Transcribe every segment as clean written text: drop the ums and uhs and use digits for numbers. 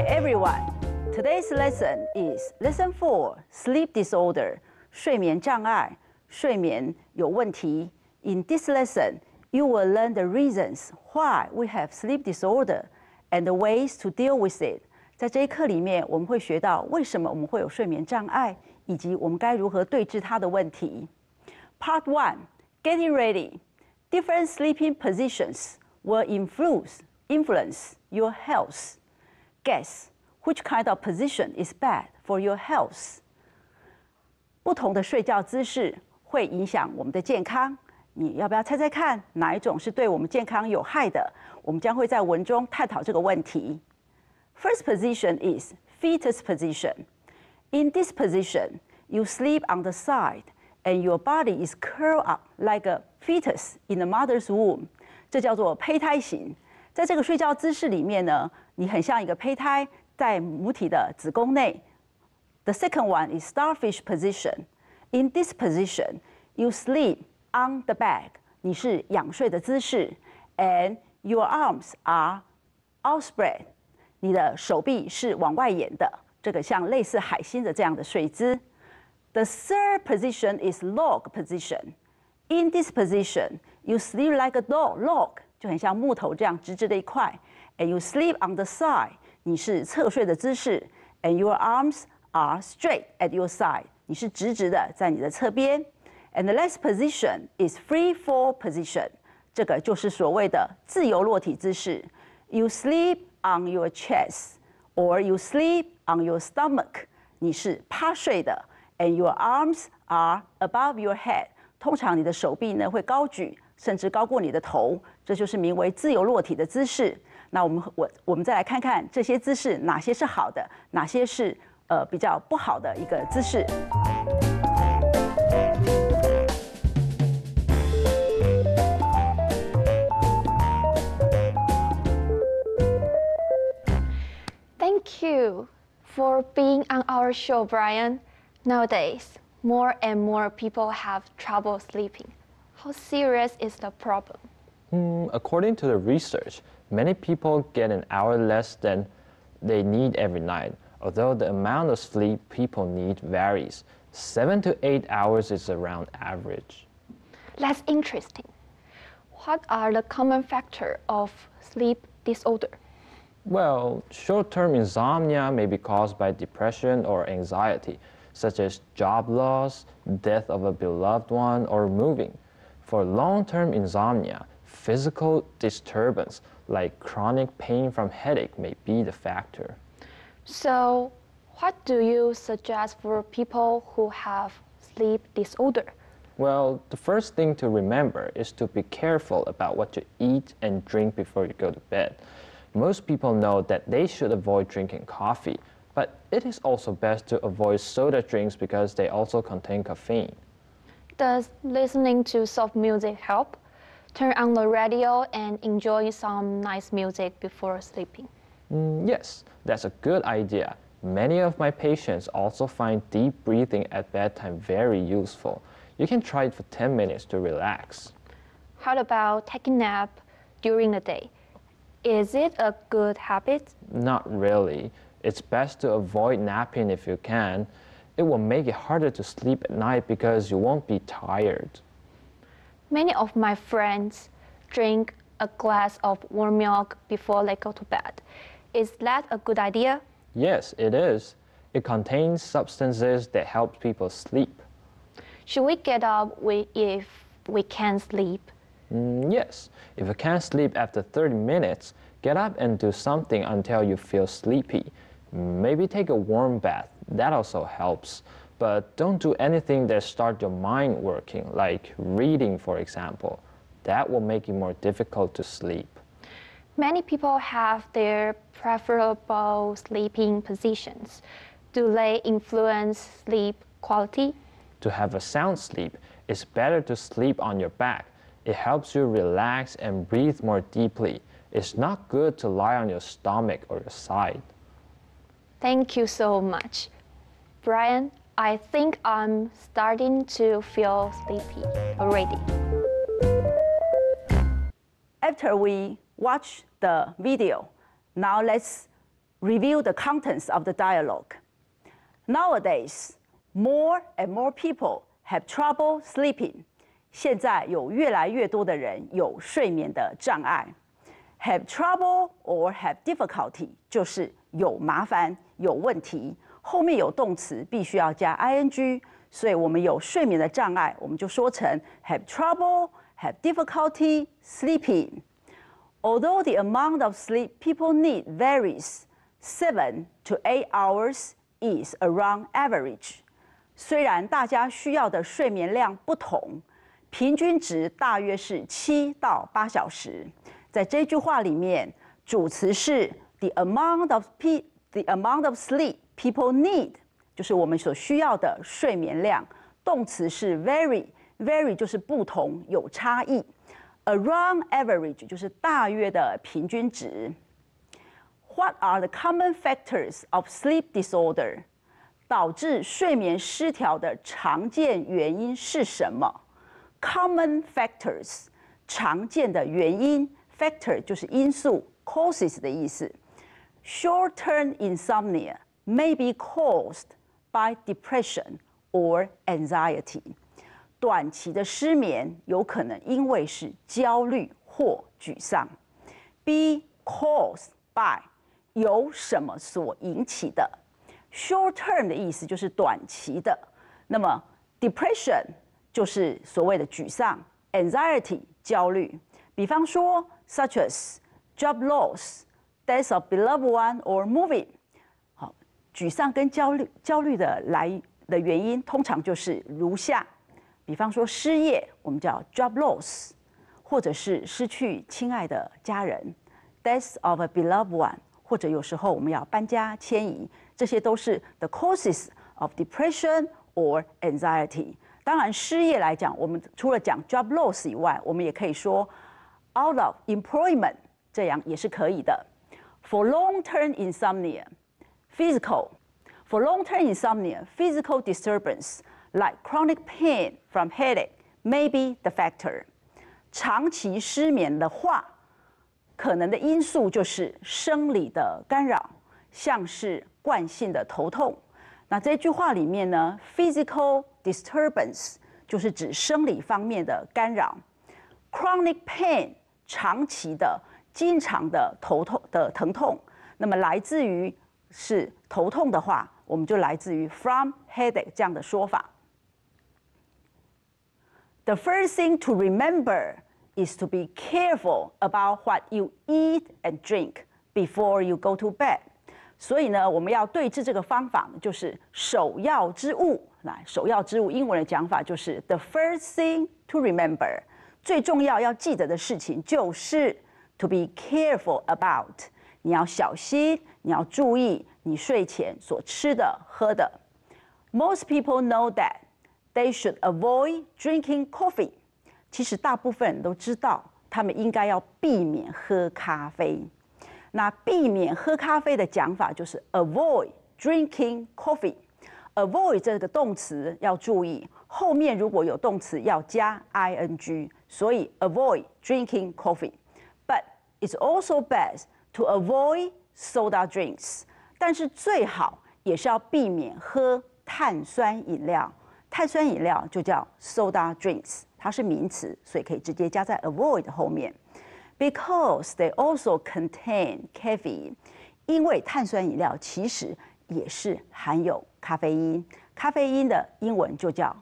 everyone. Today's lesson is Lesson 4, Sleep Disorder, 睡眠障碍，睡眠有问题。In this lesson, you will learn the reasons why we have sleep disorder and the ways to deal with it. 在这一课里面，我们会学到为什么我们会有睡眠障碍，以及我们该如何对治它的问题。Part 1, Getting ready. Different sleeping positions will influence your health. Guess which kind of position is bad for your health? 不同的睡觉姿势会影响我们的健康。你要不要猜猜看，哪一种是对我们健康有害的？我们将会在文中探讨这个问题。First position is fetus position. In this position, you sleep on the side, and your body is curled up like a fetus in the mother's womb. 这叫做胚胎型。在这个睡觉姿势里面呢，你很像一个胚胎在母体的子宫内。The second one is starfish position. In this position, you sleep on the back. 你是仰睡的姿势 ，and your arms are outspread. 你的手臂是往外延的，这个像类似海星的这样的睡姿。The third position is log position. In this position, you sleep like a log. 就很像木头这样直直的一块 ，and you sleep on the side. 你是侧睡的姿势 ，and your arms are straight at your side. 你是直直的在你的侧边。And the last position is free fall position. 这个就是所谓的自由落体姿势。You sleep on your chest, or you sleep on your stomach. 你是趴睡的 ，and your arms are above your head. 通常你的手臂呢会高举，甚至高过你的头，这就是名为自由落体的姿势。那我们再来看看这些姿势哪些是好的，哪些是比较不好的一个姿势。 Thank you for being on our show, Brian. Nowadays, more and more people have trouble sleeping. How serious is the problem? According to the research, many people get an hour less than they need every night, although the amount of sleep people need varies. 7 to 8 hours is around average. That's interesting. What are the common factors of sleep disorder? Well, short-term insomnia may be caused by depression or anxiety, such as job loss, death of a beloved one, or moving. For long-term insomnia, physical disturbance like chronic pain from headache may be the factor. So, what do you suggest for people who have sleep disorder? Well, the first thing to remember is to be careful about what you eat and drink before you go to bed. Most people know that they should avoid drinking coffee, but it is also best to avoid soda drinks because they also contain caffeine. Does listening to soft music help? Turn on the radio and enjoy some nice music before sleeping. Yes, that's a good idea. Many of my patients also find deep breathing at bedtime very useful. You can try it for 10 minutes to relax. How about taking a nap during the day? Is it a good habit? Not really. It's best to avoid napping if you can. It will make it harder to sleep at night because you won't be tired. Many of my friends drink a glass of warm milk before they go to bed. Is that a good idea? Yes, it is. It contains substances that help people sleep. Should we get up if we can't sleep? Yes. If you can't sleep after 30 minutes, get up and do something until you feel sleepy. Maybe take a warm bath. That also helps. But don't do anything that starts your mind working, like reading, for example. That will make it more difficult to sleep. Many people have their preferable sleeping positions. Do they influence sleep quality? To have a sound sleep, it's better to sleep on your back. It helps you relax and breathe more deeply. It's not good to lie on your stomach or your side. Thank you so much. Brian, I think I'm starting to feel sleepy already. After we watch the video, now let's review the contents of the dialogue. Nowadays, more and more people have trouble sleeping. 现在有越来越多的人有睡眠的障碍。Have trouble or have difficulty 就是有麻烦、有问题，后面有动词必须要加 ing， 所以我们有睡眠的障碍，我们就说成 have trouble, have difficulty sleeping. Although the amount of sleep people need varies, 7 to 8 hours is around average. 虽然大家需要的睡眠量不同，平均值大约是7到8小时。在这句话里面，主词是 the amount of sleep people need， 就是我们所需要的睡眠量。动词是 vary 就是不同，有差异。Around average 就是大约的平均值。What are the common factors of sleep disorder？ 导致睡眠失调的常见原因是什么？ Common factors 常见的原因 factor 就是因素 causes 的意思。Short-term insomnia may be caused by depression or anxiety。短期的失眠有可能因为是焦虑或沮丧。Be caused by 由什么所引起的。Short-term 的意思就是短期的，那么 depression 就是所谓的沮丧 ，anxiety 焦虑。比方说 ，such as job loss, death of beloved one or moving。好，沮丧跟焦虑的原因通常就是如下，比方说失业，我们叫 job loss， 或者是失去亲爱的家人 ，death of a beloved one， 或者有时候我们要搬家迁移。这些都是 the causes of depression or anxiety。当然，失业来讲，我们除了讲 job loss 以外，我们也可以说 out of employment， 这样也是可以的。For long-term insomnia, physical disturbance like chronic pain from headache may be the factor。长期失眠的话，可能的因素就是生理的干扰，像是惯性的头痛。那这句话里面呢 ，physical disturbance 就是指生理方面的干扰 ，chronic pain 长期的、经常的头痛的疼痛。那么来自于是头痛的话，我们就来自于 from headache 这样的说法。The first thing to remember is to be careful about what you eat and drink before you go to bed。所以呢，我们要对治这个方法，就是首要之务。来，首要之务，英文的讲法就是 the first thing to remember。最重要要记得的事情就是 to be careful about。你要小心，你要注意你睡前所吃的、喝的。Most people know that they should avoid drinking coffee。其实大部分人都知道，他们应该要避免喝咖啡。那避免喝咖啡的讲法就是 avoid drinking coffee。avoid 这个动词要注意，后面如果有动词要加 ing， 所以 avoid drinking coffee。But it's also best to avoid soda drinks。但是最好也是要避免喝碳酸饮料。碳酸饮料就叫 soda drinks， 它是名词，所以可以直接加在 avoid 后面。Because they also contain caffeine， 因为碳酸饮料其实也是含有咖啡因，咖啡因的英文就叫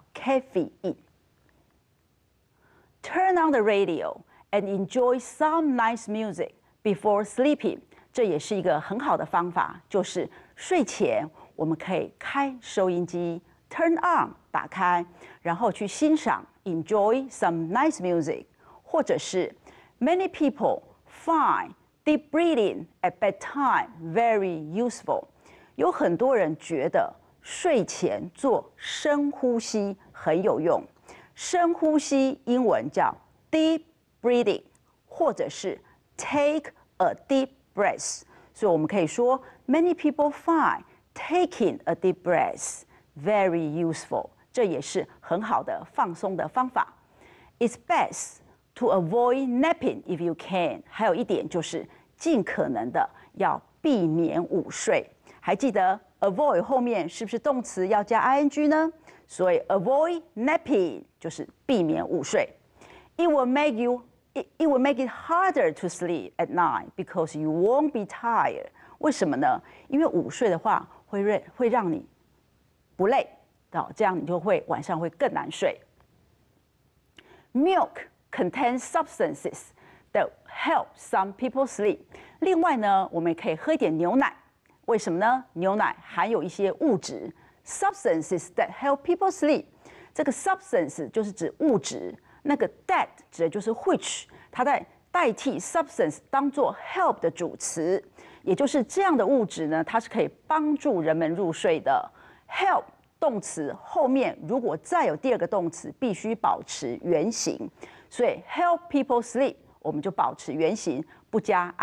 caffeine。Turn on the radio and enjoy some nice music before sleeping， 这也是一个很好的方法，就是睡前我们可以开收音机 ，turn on 打开，然后去欣赏 enjoy some nice music， 或者是 Many people find deep breathing at bedtime very useful。有很多人觉得睡前做深呼吸很有用。深呼吸英文叫 deep breathing， 或者是 take a deep breath。所以我们可以说 Many people find taking a deep breath very useful。这也是很好的放松的方法。It's best to avoid napping if you can。还有一点就是尽可能的要避免午睡。还记得 avoid 后面是不是动词要加 ing 呢？所以 avoid napping 就是避免午睡。It will make it harder to sleep at night because you won't be tired. 为什么呢？因为午睡的话会让你不累，这样你就会晚上会更难睡。Milk contains substances that help some people sleep. 另外呢，我们也可以喝一点牛奶。为什么呢？牛奶含有一些物质 substances that help people sleep. 这个 substance 就是指物质，那个 that 指的就是 which， 它在代替 substance 当做 help 的主词，也就是这样的物质呢，它是可以帮助人们入睡的。help 动词后面如果再有第二个动词，必须保持原形，所以 help people sleep 我们就保持原形，不加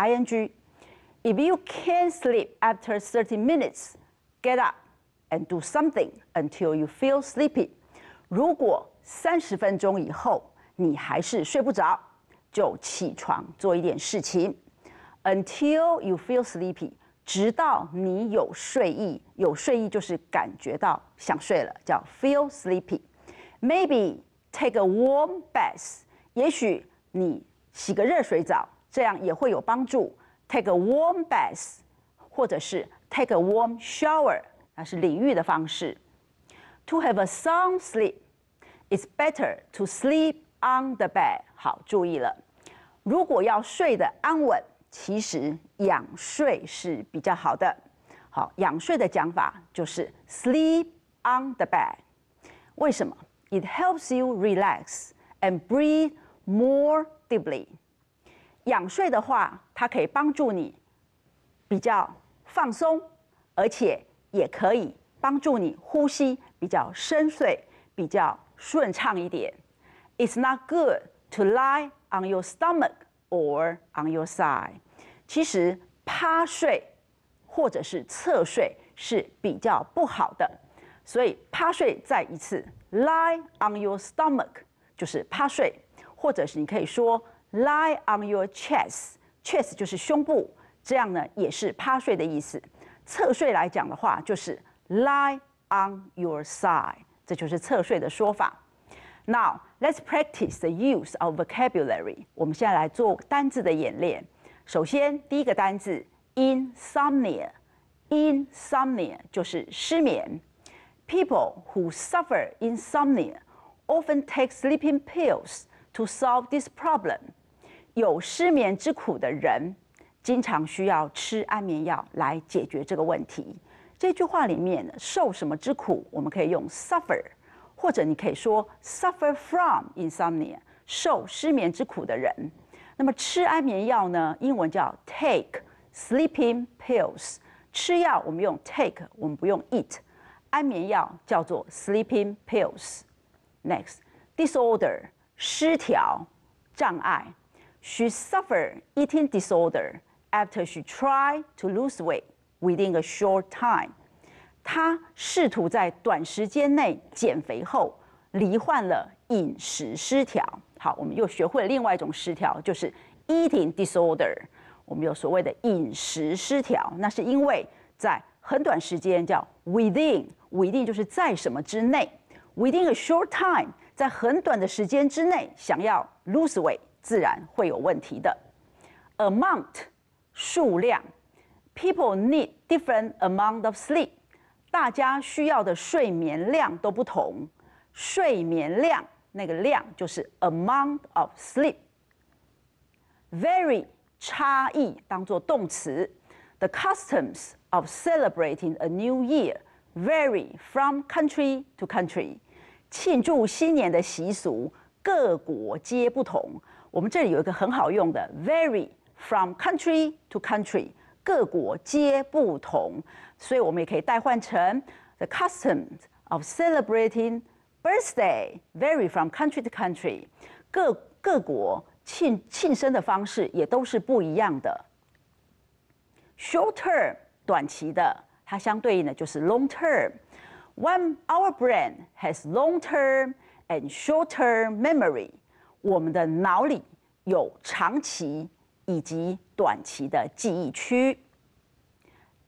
ing。If you can't sleep after 30 minutes, get up and do something until you feel sleepy. 如果30分钟以后你还是睡不着，就起床做一点事情。Until you feel sleepy， 直到你有睡意，有睡意就是感觉到想睡了，叫 feel sleepy。Maybe take a warm bath， 也许你洗个热水澡，这样也会有帮助。Take a warm bath， 或者是 take a warm shower， 那是淋浴的方式。To have a sound sleep, it's better to sleep on the bed。 好，注意了，如果要睡得安稳，其实仰睡是比较好的。好，仰睡的讲法就是 sleep on the bed。为什么？ It helps you relax and breathe more deeply。仰睡的话，它可以帮助你比较放松，而且也可以帮助你呼吸比较深邃，比较顺畅一点。It's not good to lie on your stomach or on your side。其实趴睡或者是侧睡是比较不好的，所以趴睡再一次 lie on your stomach 就是趴睡，或者是你可以说 lie on your chest 就是胸部，这样呢也是趴睡的意思。侧睡来讲的话就是 lie on your side， 这就是侧睡的说法。Now let's practice the use of vocabulary。我们现在来做单字的演练。首先第一个单字 insomnia。insomnia 就是失眠。People who suffer insomnia often take sleeping pills to solve this problem。有失眠之苦的人，经常需要吃安眠药来解决这个问题。这句话里面受什么之苦，我们可以用 suffer， 或者你可以说 suffer from insomnia， 受失眠之苦的人。那么吃安眠药呢，英文叫 take sleeping pills。吃药我们用 take， 我们不用 eat。安眠药叫做 sleeping pills。Next， disorder 失调、障碍。She suffered eating disorder after she tried to lose weight within a short time。她试图在短时间内减肥后，罹患了饮食失调。好，我们又学会了另外一种失调，就是 eating disorder。我们有所谓的饮食失调，那是因为在很短时间叫 within 就是在什么之内 ，within a short time， 在很短的时间之内想要 lose weight。自然会有问题的。Amount 数量 ，people need different amount of sleep。大家需要的睡眠量都不同，睡眠量那个量就是 amount of sleep。Vary 差异当作动词 ，the customs of celebrating a new year vary from country to country。庆祝新年的习俗各国皆不同。我们这里有一个很好用的 vary from country to country， 各国皆不同，所以我们也可以代换成 the customs of celebrating birthday vary from country to country， 各国庆生的方式也都是不一样的。Short term 短期的，它相对应的就是 long term。When our brain has long term and short term memory，我们的脑里有长期以及短期的记忆区。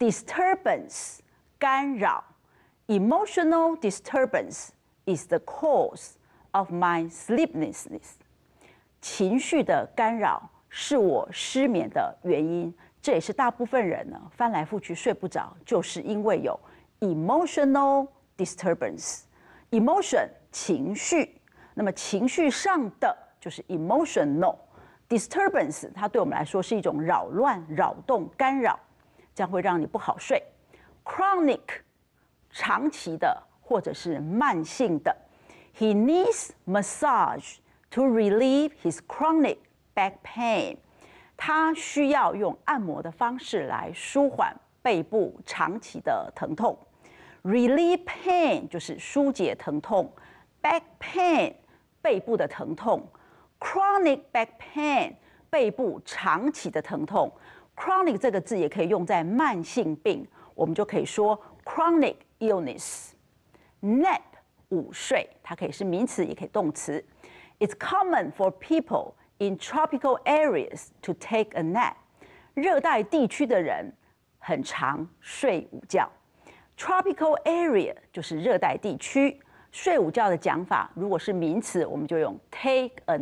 disturbance 干扰 ，emotional disturbance is the cause of my sleeplessness。情绪的干扰是我失眠的原因，这也是大部分人呢翻来覆去睡不着，就是因为有 emotional disturbance。emotion 情绪，那么情绪上的就是 emotional disturbance， 它对我们来说是一种扰乱、扰动、干扰，这样会让你不好睡。chronic 长期的或者是慢性的 ，he needs massage to relieve his chronic back pain。他需要用按摩的方式来舒缓背部长期的疼痛。relieve pain 就是疏解疼痛 ，back pain 背部的疼痛 ，chronic back pain 背部长期的疼痛。chronic 这个字也可以用在慢性病，我们就可以说 chronic illness。nap 午睡，它可以是名词，也可以动词。It's common for people in tropical areas to take a nap。热带地区的人很常睡午觉。Tropical area 就是热带地区，睡午觉的讲法，如果是名词，我们就用 take a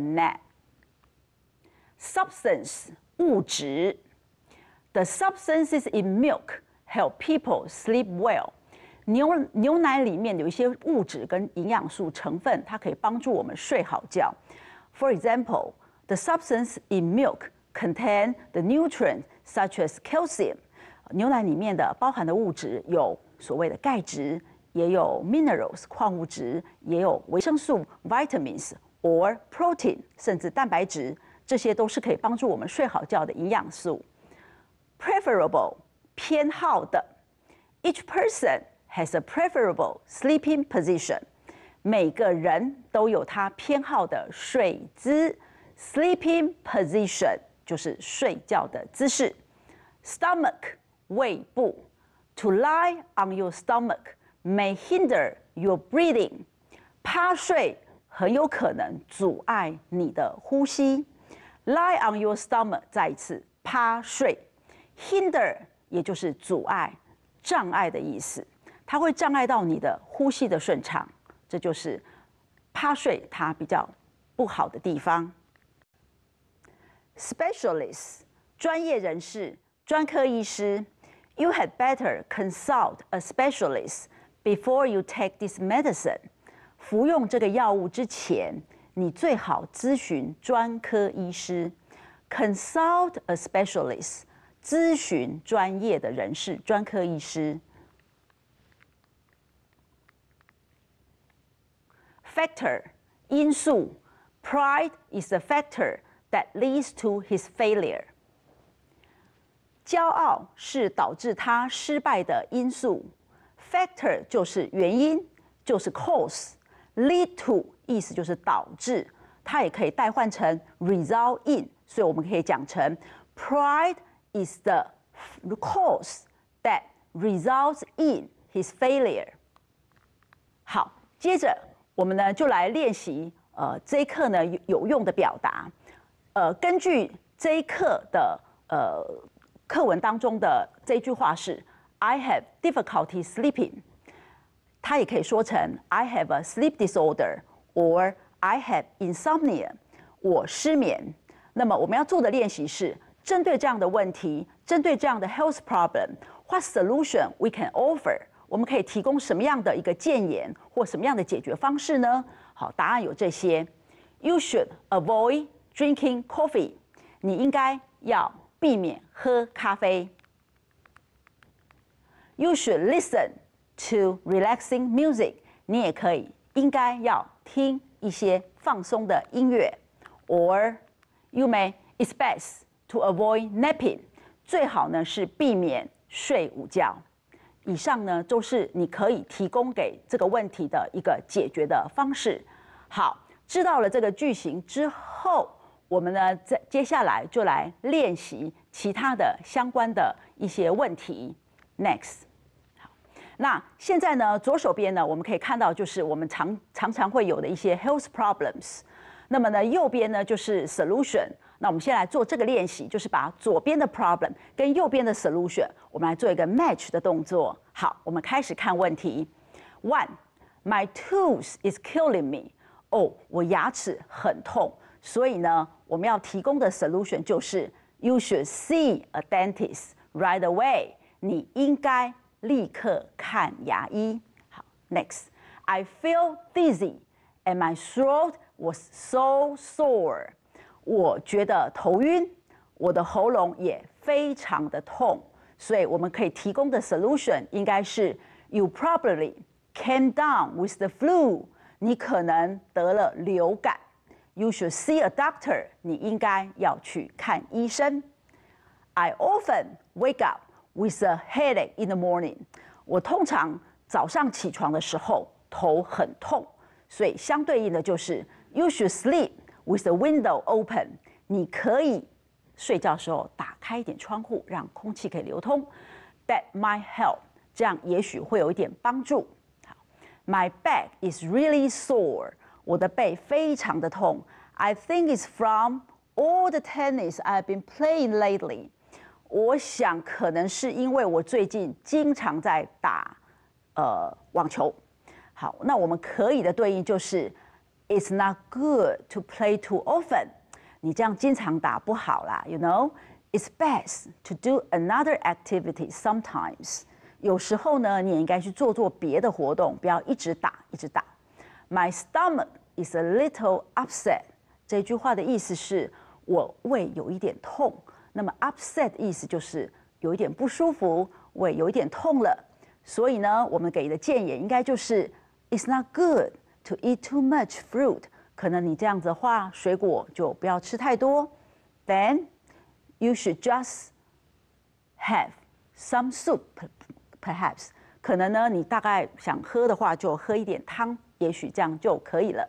nap。Substance 物质 ，The substances in milk help people sleep well。牛奶里面有一些物质跟营养素成分，它可以帮助我们睡好觉。For example, the substance in milk contain the nutrients such as calcium。牛奶里面的包含的物质有所谓的钙质，也有 minerals 矿物质，也有维生素 vitamins or protein 甚至蛋白质，这些都是可以帮助我们睡好觉的营养素。Preferable 偏好的 ，each person has a preferable sleeping position。每个人都有他偏好的睡姿 ，sleeping position 就是睡觉的姿势。Stomach 胃部 ，to lie on your stomach may hinder your breathing。趴睡很有可能阻碍你的呼吸。Lie on your stomach， 再一次趴睡。Hinder 也就是阻碍、障碍的意思，它会障碍到你的呼吸的顺畅。这就是趴睡它比较不好的地方。Specialist 专业人士、专科医师 ，You had better consult a specialist before you take this medicine。服用这个药物之前，你最好咨询专科医师。Consult a specialist， 咨询专业的人士、专科医师。Factor 因素 ，Pride is the factor that leads to his failure。骄傲是导致他失败的因素 ，factor 就是原因，就是 cause。lead to 意思就是导致，它也可以代换成 result in， 所以我们可以讲成 Pride is the cause that results in his failure。好，接着我们呢就来练习这一课呢有用的表达。根据这一课的课文当中的这一句话是 I have difficulty sleeping。它也可以说成 I have a sleep disorder or I have insomnia。我失眠。那么我们要做的练习是针对这样的问题，针对这样的 health problem，what solution we can offer？ 我们可以提供什么样的一个建言或什么样的解决方式呢？好，答案有这些。You should avoid drinking coffee。你应该要避免喝咖啡。You should listen to relaxing music。你也可以应该要听一些放松的音乐。Or you may it's best to avoid napping。最好呢是避免睡午觉。以上呢都是你可以提供给这个问题的一个解决的方式。好，知道了这个句型之后，我们呢接下来就来练习其他的相关的一些问题。Next， 好，那现在呢左手边呢我们可以看到就是我们常常会有的一些 health problems。那么呢右边呢就是 solution。 那我们先来做这个练习，就是把左边的 problem 跟右边的 solution， 我们来做一个 match 的动作。好，我们开始看问题。One, my tooth is killing me. 哦，我牙齿很痛，所以呢，我们要提供的 solution 就是 You should see a dentist right away. 你应该立刻看牙医。好 ，Next, I feel dizzy and my throat was so sore. 我觉得头晕，我的喉咙也非常的痛，所以我们可以提供的 solution 应该是 You probably came down with the flu. 你可能得了流感。You should see a doctor. 你应该要去看医生。I often wake up with a headache in the morning. 我通常早上起床的时候头很痛，所以相对应的就是 You should sleep with the window open. 你可以睡觉的时候打开一点窗户，让空气可以流通。That might help. 这样也许会有一点帮助。好 My back is really sore. 我的背非常的痛。I think it's from all the tennis I've been playing lately. 我想可能是因为我最近经常在打网球。好，那我们可以的对应就是 It's not good to play too often. 你这样经常打不好啦 ，you know. It's best to do another activity sometimes. 有时候呢，你也应该去做别的活动，不要一直打。My stomach is a little upset. 这句话的意思是我胃有一点痛。那么 upset 的意思就是有一点不舒服，胃有一点痛了。所以呢，我们给的建议应该就是 It's not good to eat too much fruit. 可能你这样子的话，水果就不要吃太多。Then you should just have some soup, perhaps. 可能呢，你大概想喝的话，就喝一点汤，也许这样就可以了。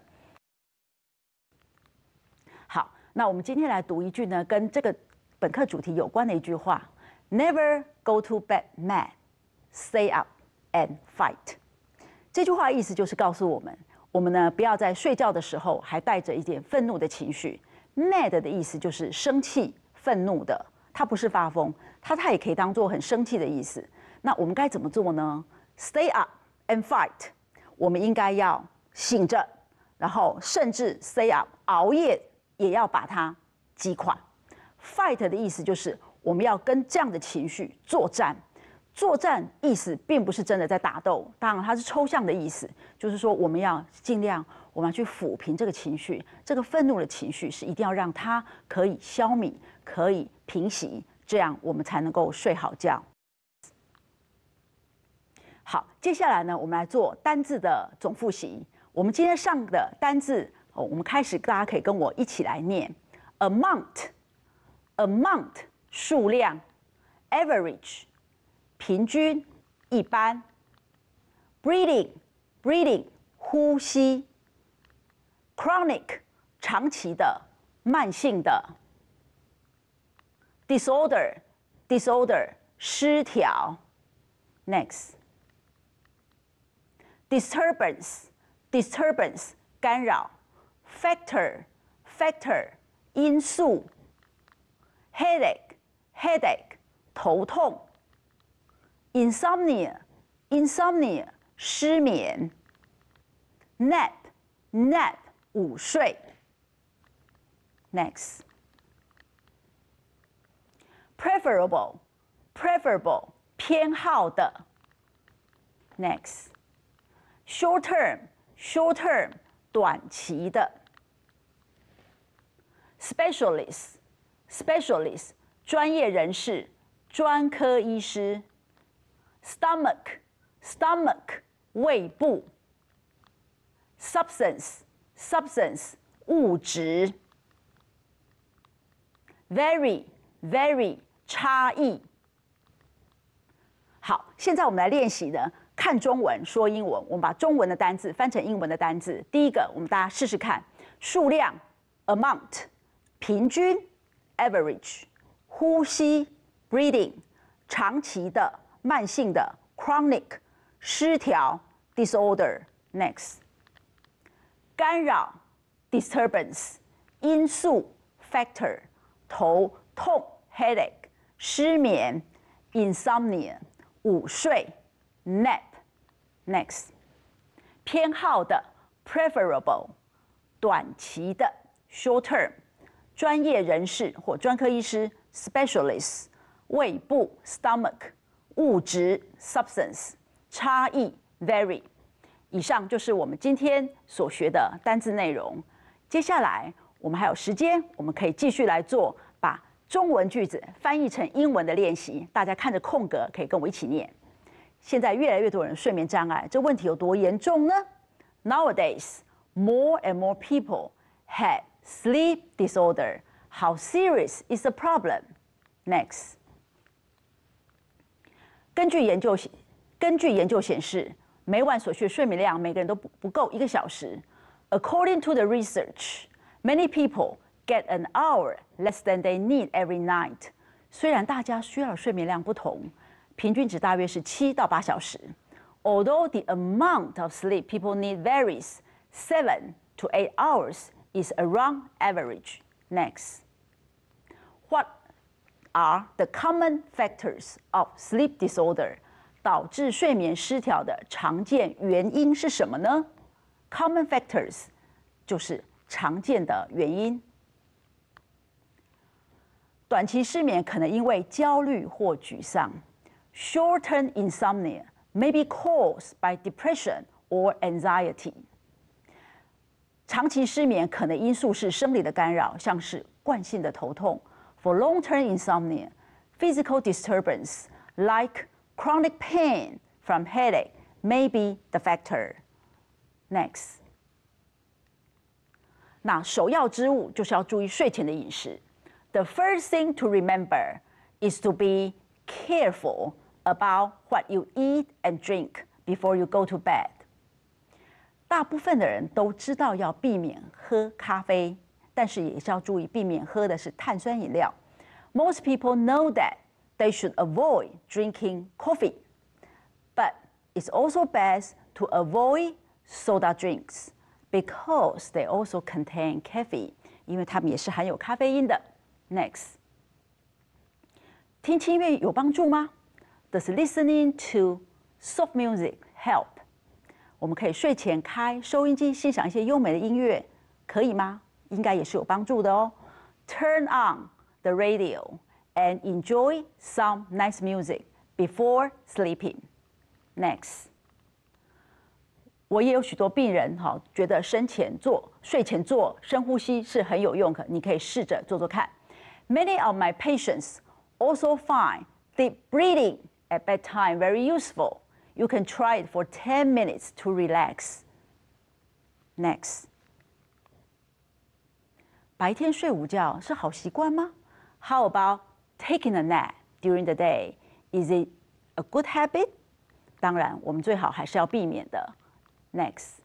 好，那我们今天来读一句呢，跟这个本课主题有关的一句话 ：Never go to bed mad, stay up and fight。这句话的意思就是告诉我们呢不要在睡觉的时候还带着一点愤怒的情绪。Mad 的意思就是生气、愤怒的，它不是发疯，它也可以当做很生气的意思。那我们该怎么做呢 ？Stay up and fight。我们应该要醒着，然后甚至 stay up 熬夜也要把它击垮。Fight 的意思就是我们要跟这样的情绪作战。作战意思并不是真的在打斗，当然它是抽象的意思，就是说我们要尽量，我们要去抚平这个情绪，这个愤怒的情绪是一定要让它可以消弭，可以平息，这样我们才能够睡好觉。好，接下来呢，我们来做单字的总复习。我们今天上的单字，我们开始，大家可以跟我一起来念 ：amount 数量 ，average 平均、一般 ，breathing 呼吸 ，chronic 长期的、慢性的 ，disorder 失调 ，next disturbance 干扰 ，factor 因素 ，headache 头痛。Insomnia 失眠 nap 午睡 next preferable 偏好的 next short term 短期的 specialist 专业人士专科医师stomach 胃部 substance 物质 very 差异。好，现在我们来练习呢，看中文说英文。我们把中文的单字翻成英文的单字。第一个，我们大家试试看：数量 amount， 平均 average， 呼吸 breathing， 长期的。慢性的 chronic 失调 disorder next 干扰 disturbance 因素 factor 头痛 headache， 失眠 insomnia， 午睡 nap。Next， 偏好的 preferable， 短期的 short term， 专业人士或专科医师 specialist， 胃部 stomach， 物质 substance， 差异 vary。以上就是我们今天所学的单字内容。接下来我们还有时间，我们可以继续来做把中文句子翻译成英文的练习。大家看着空格，可以跟我一起念。现在越来越多人睡眠障碍，这问题有多严重呢？ Nowadays, more and more people have sleep disorder. How serious is the problem? Next. 根据研究显示，每晚所需睡眠量每个人都不够1个小时。According to the research, many people get an hour less than they need every night. 虽然大家需要的睡眠量不同，平均值大约是7到8小时。Although the amount of sleep people need varies, 7 to 8 hours is around average. Next. What are the common factors of sleep disorder? 导致睡眠失调的常见原因是什么呢？ Common factors 就是常见的原因。短期失眠可能因为焦虑或沮丧。Short-term insomnia may be caused by depression or anxiety. 长期失眠可能因素是生理的干扰，像是惯性的头痛。For long-term insomnia, physical disturbance like chronic pain from headache may be the factor. Next. 那首要之务就是要注意睡前的饮食。The first thing to remember is to be careful about what you eat and drink before you go to bed. 大部分的人都知道要避免喝咖啡，但是也是要注意避免喝的是碳酸饮料。Most people know that they should avoid drinking coffee, but it's also best to avoid soda drinks because they also contain caffeine, 因为它们也是含有咖啡因的。Next. 听轻音乐有帮助吗？ Does listening to soft music help? 我们可以睡前开收音机欣赏一些优美的音乐，可以吗？应该也是有帮助的哦。Turn on the radio and enjoy some nice music before sleeping. Next. 我也有许多病人觉得睡前做深呼吸是很有用的，你可以试着做做看。Many of my patients also find deep breathing at bedtime very useful. You can try it for 10 minutes to relax. Next. 白天睡午觉是好习惯吗？ How about taking a nap during the day? Is it a good habit? 当然，我们最好还是要避免的。Next.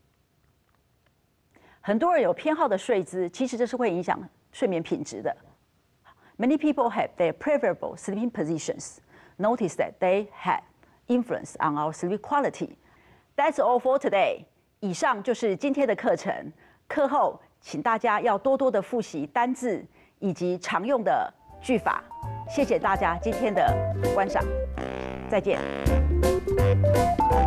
很多人有偏好的睡姿，其实这是会影响睡眠品质的。Many people have their preferable sleeping positions. Notice that they have influence on our sleep quality. That's all for today. 以上就是今天的课程。课后，请大家要多多的复习单字以及常用的句法。谢谢大家今天的观赏，再见。